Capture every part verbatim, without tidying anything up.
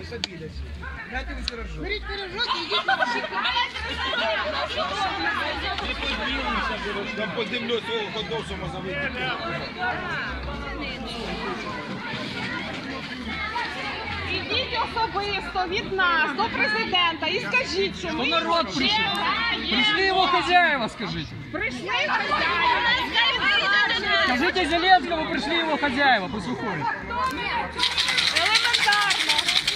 обидать. Дайте вы пирожок. Берите пирожок и идите на Я подивлюсь свого ходовшого завити. Ідіть особисто від нас до президента і скажіть, що ми народ пришел. Пришли его хозяева, скажите. прийшли хазяїни. Скажите Зеленскому, пришли его хозяева, пусть уходит. Елементарно.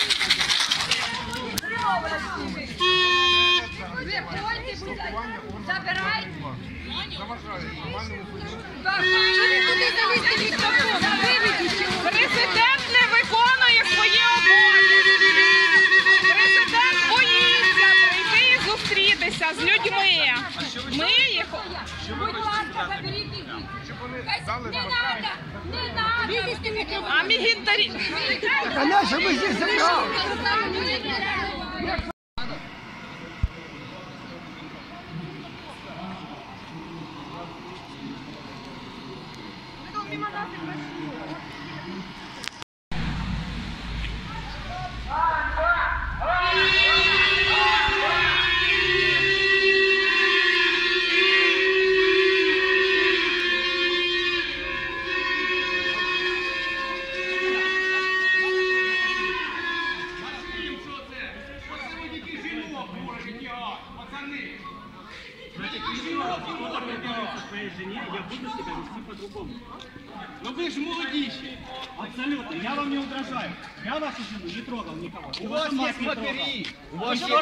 Забирай. Президент не виконує свої обов'язки. Президент боїться прийти і зустрітися з людьми. Ми їх... Будь ласка, заберіть їх. Не надо, не надо. А мігінтарі... Конечно, мы здесь забрали. Я буду себя вести по-другому. Но вы же молодищи. Абсолютно. Я вам не угрожаю. Я вашу жену не трогал никого. У вас есть матери. У вас есть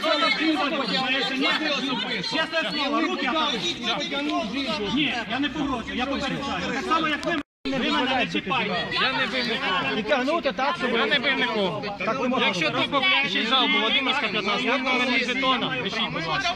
Честное слово, руки опустите. Нет, я не погрожую, я попереджаю. Так само, як ви ви мене не чіпаєте. Я не бив нікого. І тягнути так, щоб... Я не бив нікого. Якщо ти покращий зал, Володимирська п'ятнадцять, на номер жетона, пишіть, будь ласка.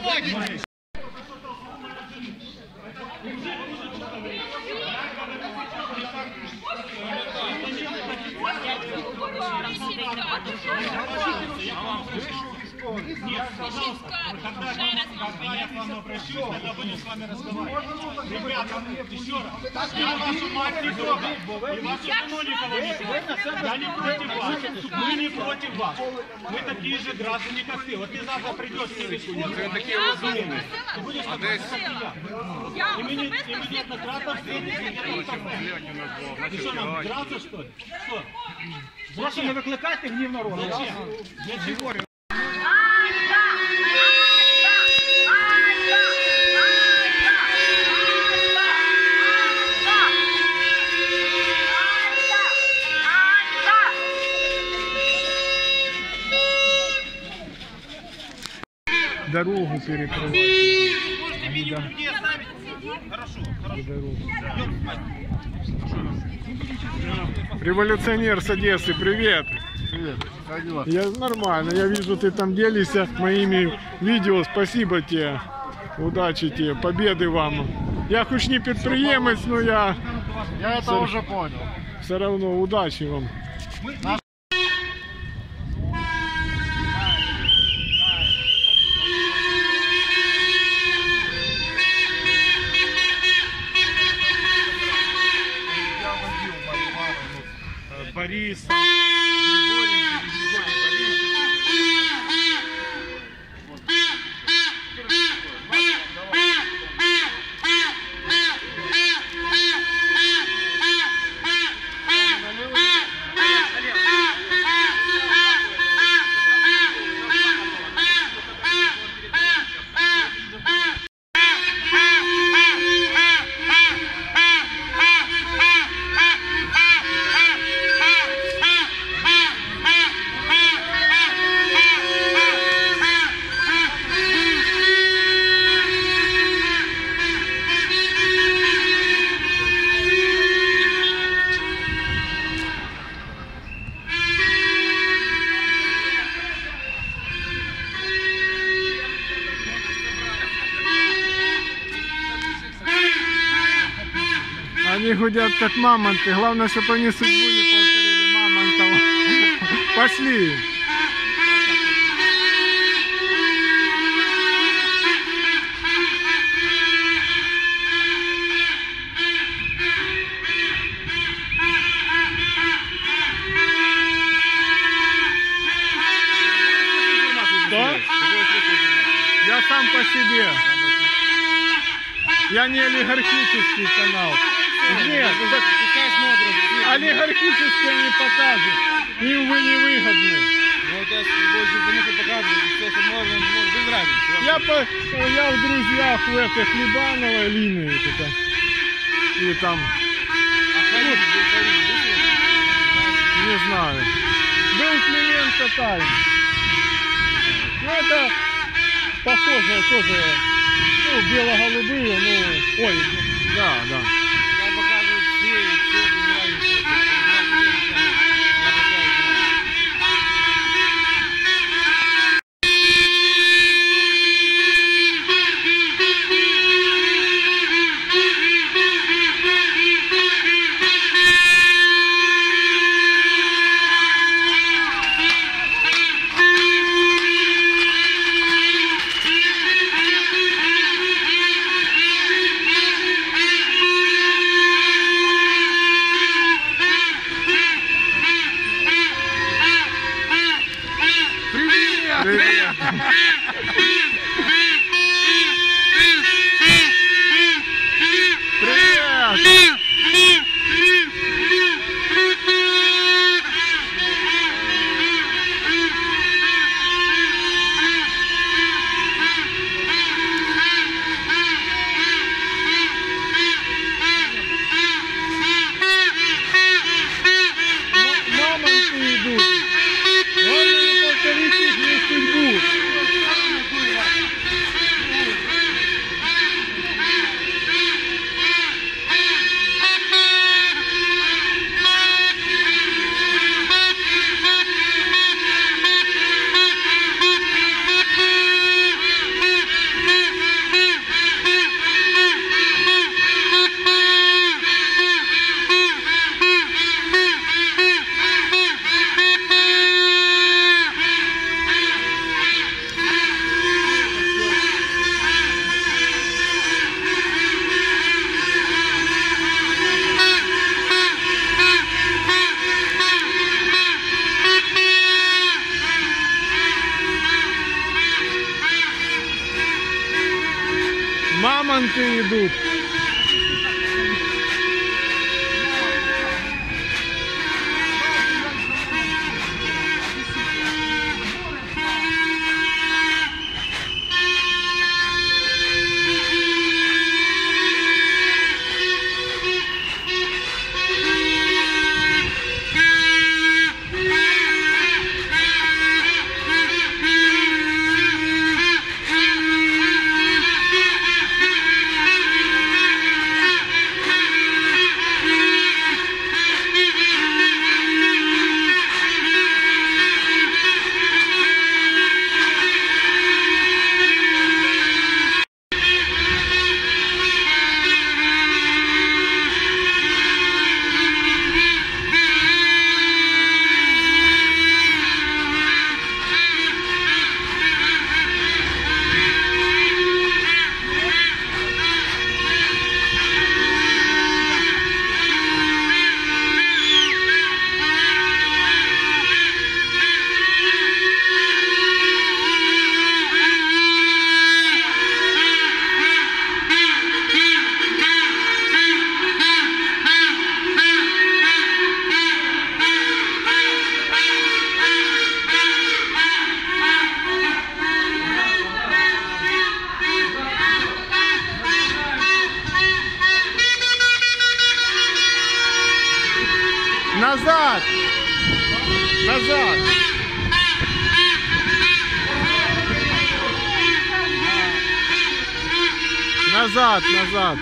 Нет, пожалуйста, когда я к вам обращусь, тогда будем с вами разговаривать. Ребята, еще раз, я вашу мать не трогал, и вашу жену никого не трогал. Я не против вас, мы не против вас. Мы такие же граждане, как ты. Вот ты завтра придешь в следующую неделю. Вы такие разумные. Ты будешь такой, как и я. И мы неоднократно встретимся. Ты что, нам драться, что ли? Что? Прошу не викликайте гнів народу. Зачем? Я чего? Дорогу перекрывать. Можете минимум людей оставить? Хорошо, хорошо. Революционер с Одессы, привет! Привет. Как дела? Я нормально, я вижу, ты там делишься моими видео, спасибо тебе, удачи тебе, победы вам. Я хоть не предприемец, но я... Я это уже понял. Все равно удачи вам. Борис, Григорий, Григорий Борис. Они гудят как мамонты. Главное, чтобы они судьбу не повторили мамонтов. Пошли. по себе. Я не олигархический канал. Нет, так олигархический они покажут. Им вы не выгодны. Вот я больше кому-то показываю, все, что можно, без разницы. Я, по, я в друзьях в этой Хлебановой линии. Это, и там, А не знаю. Был Климент Татарин. Ну это похоже тоже, ну, бело-голубые, ну, ой, да, да. я показываю все, все без разницы. Я показываю. Привет! Привет! Мамонты идут. Главное не повторить их судьбу. Мамонты идут. Назад! Назад! Назад, назад!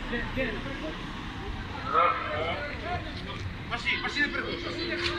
Пошли, пошли наперед.